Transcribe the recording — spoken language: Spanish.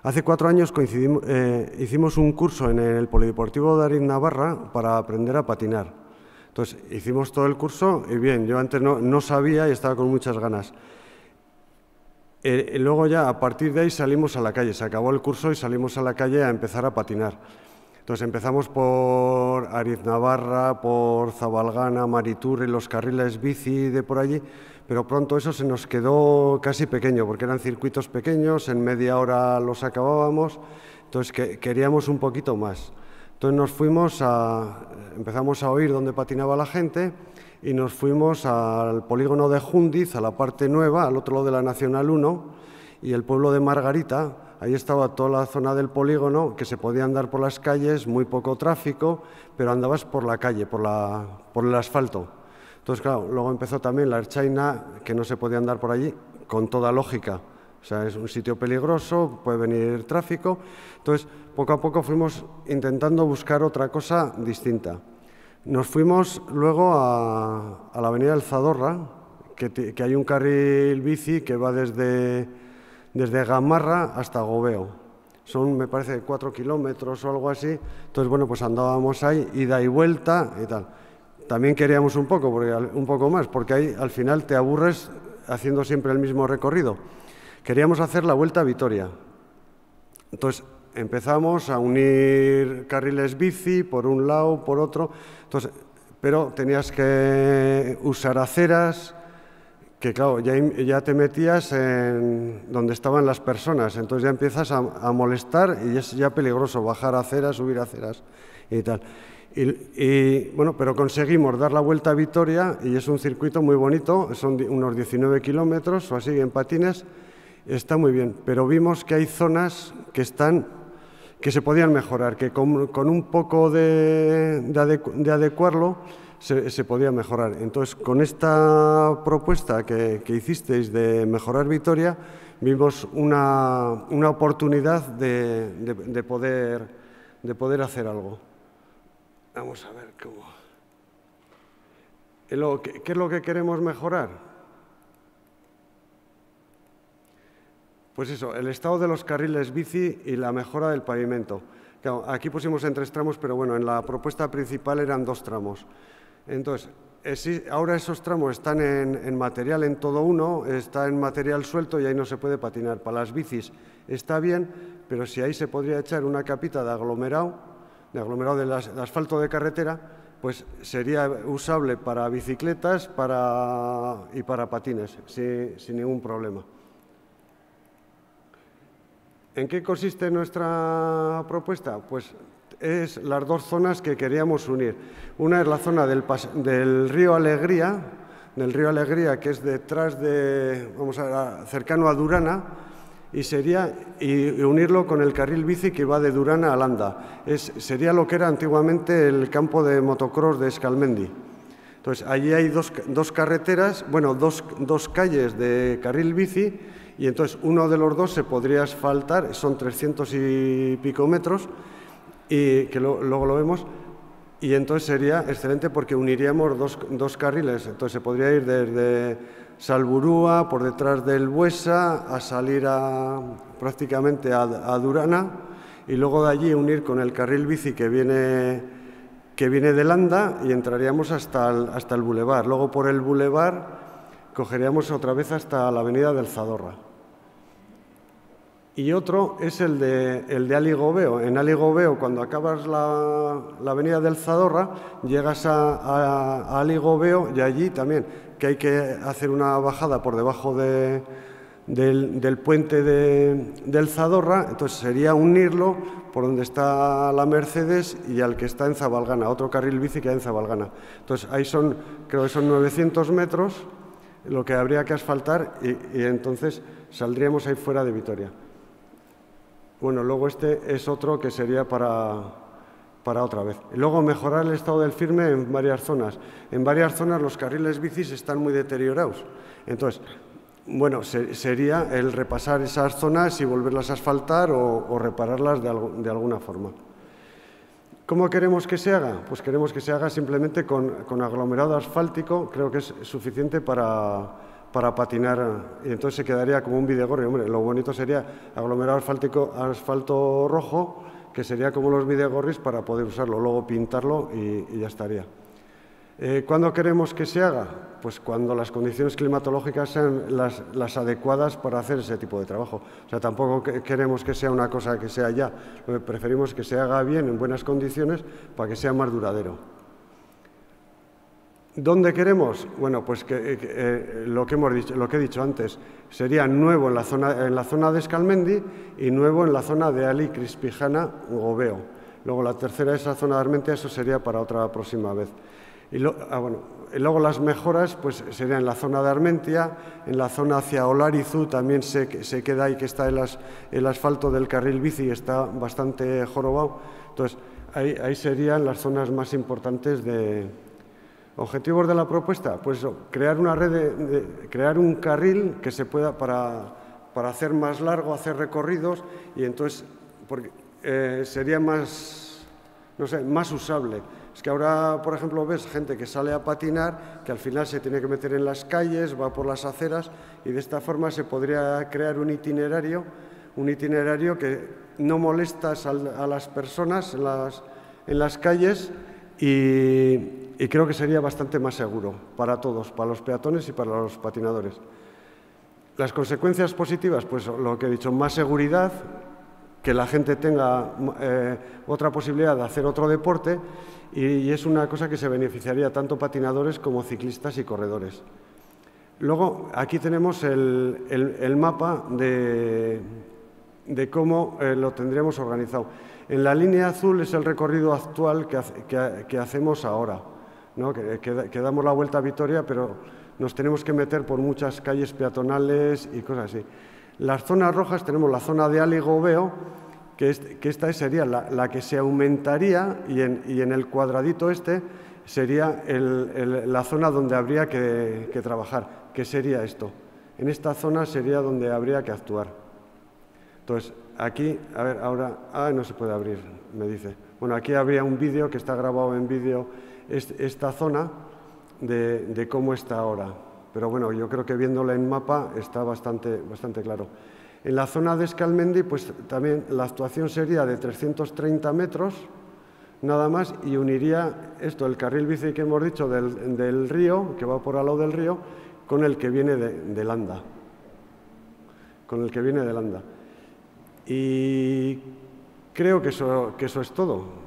Hace 4 años hicimos un curso en el Polideportivo de Ariz-Navarra para aprender a patinar. Entonces, hicimos todo el curso y bien, yo antes no sabía y estaba con muchas ganas. Luego ya, a partir de ahí, salimos a la calle. Se acabó el curso y salimos a la calle a empezar a patinar. Entonces, empezamos por Ariz-Navarra, por Zabalgana, Mariturri, los carriles bici de por allí, pero pronto eso se nos quedó casi pequeño, porque eran circuitos pequeños, en media hora los acabábamos, entonces queríamos un poquito más. Entonces empezamos a oír dónde patinaba la gente y nos fuimos al polígono de Jundiz, a la parte nueva, al otro lado de la Nacional 1, y el pueblo de Margarita. Ahí estaba toda la zona del polígono, que se podía andar por las calles, muy poco tráfico, pero andabas por la calle, por el asfalto. Entonces, claro, luego empezó también la Ertzaina, que no se podía andar por allí, con toda lógica. O sea, es un sitio peligroso, puede venir tráfico. Entonces, poco a poco fuimos intentando buscar otra cosa distinta. Nos fuimos luego a la avenida del Zadorra, que hay un carril bici que va desde Gamarra hasta Gobeo. Son, me parece, 4 kilómetros o algo así. Entonces, bueno, pues andábamos ahí, ida y vuelta y tal. También queríamos un poco más, porque ahí al final te aburres haciendo siempre el mismo recorrido. Queríamos hacer la Vuelta a Vitoria. Entonces, empezamos a unir carriles bici por un lado, por otro. Entonces, pero tenías que usar aceras, que claro, ya te metías en donde estaban las personas, entonces ya empiezas a molestar y es ya peligroso bajar aceras, subir aceras y tal. Y bueno, pero conseguimos dar la Vuelta a Vitoria y es un circuito muy bonito, son unos 19 kilómetros o así en patines, está muy bien, pero vimos que hay zonas que se podían mejorar, que con un poco de adecuarlo se podía mejorar. Entonces, con esta propuesta que hicisteis de mejorar Vitoria, vimos una oportunidad de poder hacer algo. Vamos a ver cómo. ¿Qué es lo que queremos mejorar? Pues eso, el estado de los carriles bici y la mejora del pavimento. Claro, aquí pusimos en 3 tramos, pero bueno, en la propuesta principal eran 2 tramos. Entonces, ahora esos tramos están en material en todo uno, está en material suelto y ahí no se puede patinar. Para las bicis está bien, pero si ahí se podría echar una capita de aglomerado de asfalto de carretera, pues sería usable para bicicletas y para patines, sin ningún problema. ¿En qué consiste nuestra propuesta? Pues es las 2 zonas que queríamos unir. Una es la zona del río Alegría, que es detrás cercano a Durana, y unirlo con el carril bici que va de Durana a Landa. Sería lo que era antiguamente el campo de motocross de Escalmendi. Entonces, allí hay dos carreteras, bueno, dos calles de carril bici, y entonces uno de los 2 se podría asfaltar, son 300 y pico metros, y que luego lo vemos, y entonces sería excelente porque uniríamos dos carriles. Entonces se podría ir desde Salburúa, por detrás del Buesa, a salir prácticamente a Durana, y luego de allí unir con el carril bici que viene de Landa y entraríamos hasta el bulevar. Luego por el bulevar cogeríamos otra vez hasta la avenida del Zadorra. Y otro es el de Aligobeo. En Aligobeo, cuando acabas la avenida del Zadorra, llegas a Aligobeo y allí también, que hay que hacer una bajada por debajo del puente del Zadorra, entonces sería unirlo por donde está la Mercedes y al que está en Zabalgana, otro carril bici que hay en Zabalgana. Entonces ahí creo que son 900 metros lo que habría que asfaltar y entonces saldríamos ahí fuera de Vitoria. Bueno, luego este es otro que sería para otra vez. Y luego mejorar el estado del firme en varias zonas. En varias zonas los carriles bicis están muy deteriorados. Entonces, bueno, sería el repasar esas zonas y volverlas a asfaltar o repararlas de alguna forma. ¿Cómo queremos que se haga? Pues queremos que se haga simplemente con aglomerado asfáltico. Creo que es suficiente para para patinar, y entonces se quedaría como un Bidegorri. Hombre, lo bonito sería aglomerado asfalto rojo, que sería como los Bidegorris para poder usarlo, luego pintarlo y ya estaría. ¿Cuándo queremos que se haga? Pues cuando las condiciones climatológicas sean las adecuadas para hacer ese tipo de trabajo. O sea, tampoco queremos que sea una cosa que sea ya, preferimos que se haga bien, en buenas condiciones, para que sea más duradero. ¿Dónde queremos? Bueno, pues lo que he dicho antes, sería nuevo en la zona de Escalmendi y nuevo en la zona de Ali Crispijana, Gobeo. Luego la tercera, esa zona de Armentia, eso sería para otra próxima vez. Y luego las mejoras pues serían en la zona de Armentia, en la zona hacia Olarizu también se queda ahí que está el asfalto del carril bici, está bastante jorobado. Entonces, ahí serían las zonas más importantes de... ¿Objetivos de la propuesta? Pues eso, crear una red, crear un carril que se pueda para hacer más largo, hacer recorridos y entonces sería más, no sé, más usable. Es que ahora, por ejemplo, ves gente que sale a patinar, que al final se tiene que meter en las calles, va por las aceras y de esta forma se podría crear un itinerario que no molestas a las personas en las calles y creo que sería bastante más seguro para todos, para los peatones y para los patinadores. Las consecuencias positivas, pues lo que he dicho, más seguridad, que la gente tenga otra posibilidad de hacer otro deporte y es una cosa que se beneficiaría tanto patinadores como ciclistas y corredores. Luego, aquí tenemos el mapa de cómo lo tendríamos organizado. En la línea azul es el recorrido actual que hacemos ahora, ¿no? que damos la vuelta a Vitoria, pero nos tenemos que meter por muchas calles peatonales y cosas así. Las zonas rojas tenemos la zona de Ali Gobeo, que esta sería la que se aumentaría y en el cuadradito sería la zona donde habría que trabajar. ¿Qué sería esto? En esta zona sería donde habría que actuar. Entonces, aquí, a ver, ahora... no se puede abrir, me dice. Bueno, aquí habría un vídeo que está grabado en vídeo esta zona de cómo está ahora. Pero bueno, yo creo que viéndola en mapa está bastante claro. En la zona de Escalmendi, pues también la actuación sería de 330 metros, nada más, y uniría el carril bici que hemos dicho del río, que va por al lado del río, con el que viene de Landa. Con el que viene de Landa. Y creo que eso es todo.